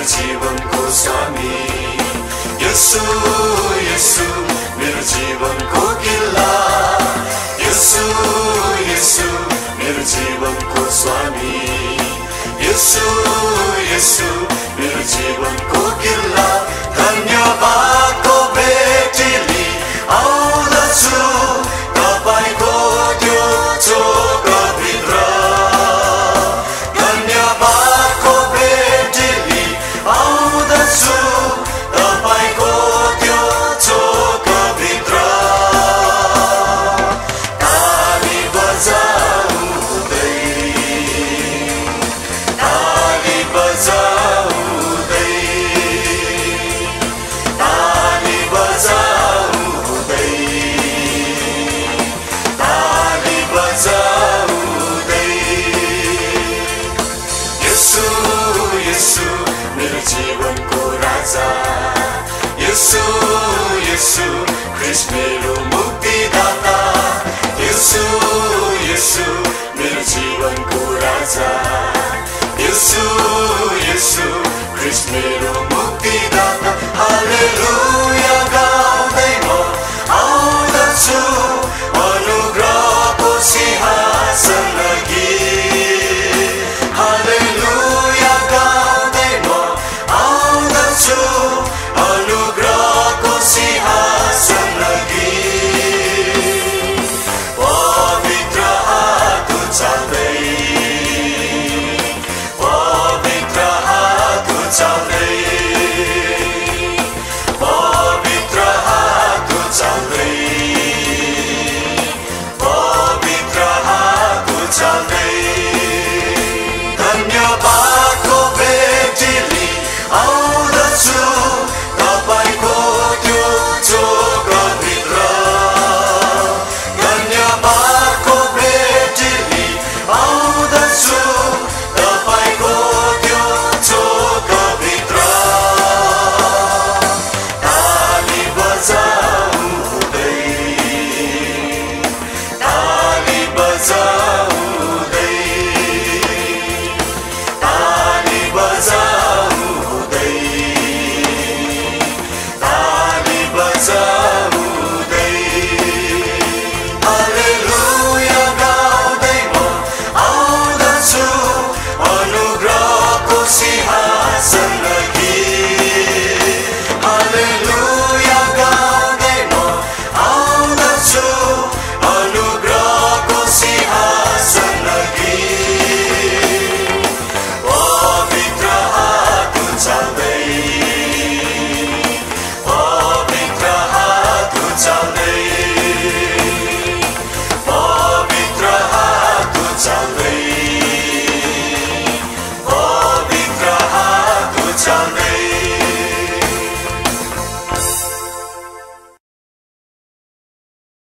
मेरो जीवनको स्वामी यसु यसु मेरो जीवनको किल्ला यसु यसु मेरो जीवनको स्वामी यसु यसु मेरो जीवनको किल्ला धन्यवादको भेटीली आउँदछु तपाईको त्यो चोकभित्र धन्यवादको भेटीली आउँदछु तपाईको त्यो चोकभित्र ताली बजाउँदै ताली बजाउँदै ताली बजाउँदै ताली बजाउँदै यसु यसु मेरो जीवनको राजा यसु यसु ख्रीष्ट मेरो मुक्तिदाता यसु यसु मेरो जीवनको राजा यसु यसु ख्रीष्ट मेरो मुक्तिदाता हालेलुया गाउँदै म आउँदछु अनुग्रहको सिंहासन अघि हालेलुया गाउँदै म आउँदछु